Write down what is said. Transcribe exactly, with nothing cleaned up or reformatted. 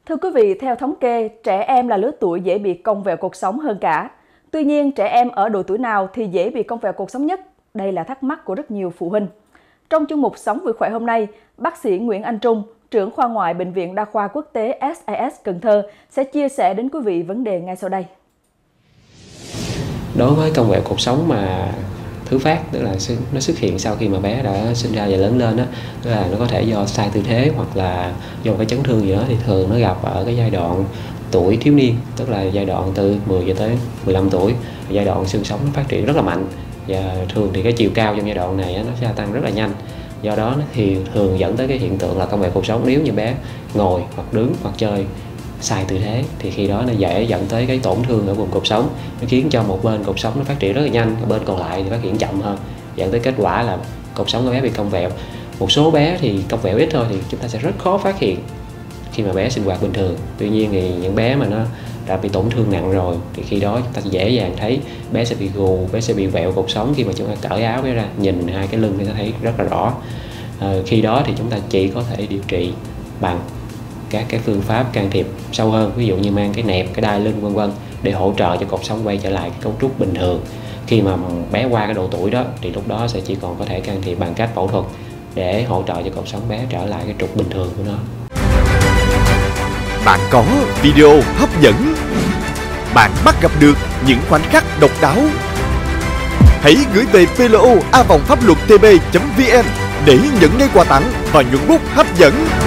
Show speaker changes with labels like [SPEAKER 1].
[SPEAKER 1] Thưa quý vị, theo thống kê, trẻ em là lứa tuổi dễ bị cong vẹo cột sống hơn cả. Tuy nhiên, trẻ em ở độ tuổi nào thì dễ bị cong vẹo cột sống nhất? Đây là thắc mắc của rất nhiều phụ huynh. Trong chương mục Sống Vui Khỏe hôm nay, bác sĩ Nguyễn Anh Trung, trưởng khoa ngoại Bệnh viện Đa khoa Quốc tế ét a ét Cần Thơ sẽ chia sẻ đến quý vị vấn đề ngay sau đây.
[SPEAKER 2] Đối với cong vẹo cột sống mà thứ phát, tức là nó xuất hiện sau khi mà bé đã sinh ra và lớn lên đó, tức là nó có thể do sai tư thế hoặc là do cái chấn thương gì đó, thì thường nó gặp ở cái giai đoạn tuổi thiếu niên, tức là giai đoạn từ mười cho tới mười lăm tuổi. Giai đoạn xương sống nó phát triển rất là mạnh và thường thì cái chiều cao trong giai đoạn này nó gia tăng rất là nhanh. Do đó thì thường dẫn tới cái hiện tượng là cong vẹo cột sống nếu như bé ngồi hoặc đứng hoặc chơi sai tư thế, thì khi đó nó dễ dẫn tới cái tổn thương ở vùng cột sống, nó khiến cho một bên cột sống nó phát triển rất là nhanh, bên còn lại thì phát triển chậm hơn, dẫn tới kết quả là cột sống của bé bị cong vẹo. Một số bé thì cong vẹo ít thôi thì chúng ta sẽ rất khó phát hiện khi mà bé sinh hoạt bình thường. Tuy nhiên thì những bé mà nó đã bị tổn thương nặng rồi thì khi đó chúng ta dễ dàng thấy bé sẽ bị gù, bé sẽ bị vẹo cột sống. Khi mà chúng ta cởi áo bé ra, nhìn hai cái lưng thì ta thấy rất là rõ. À, khi đó thì chúng ta chỉ có thể điều trị bằng các cái phương pháp can thiệp sâu hơn, ví dụ như mang cái nẹp, cái đai lưng vân vân, để hỗ trợ cho cột sống quay trở lại cái cấu trúc bình thường. Khi mà bé qua cái độ tuổi đó thì lúc đó sẽ chỉ còn có thể can thiệp bằng cách phẫu thuật để hỗ trợ cho cột sống bé trở lại cái trục bình thường của nó.
[SPEAKER 3] Bạn có video hấp dẫn, bạn bắt gặp được những khoảnh khắc độc đáo. Hãy gửi về pê lô a vòng pháp luật tb chấm vn để nhận ngay quà tặng và nhuận bút hấp dẫn.